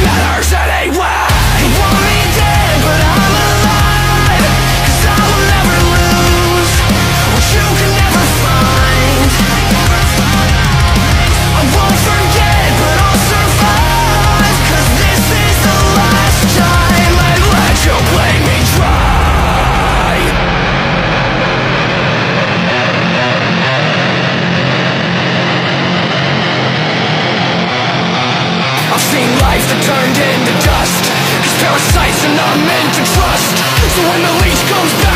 matters anyway. You want me dead, but I'm alive, 'cause I will never lose what you can never find. I won't forget, but I'll survive, 'cause this is the last time I let you play me dry. I've seen life that turned into dust, 'cause parasites are not meant to trust. So when the leash comes back,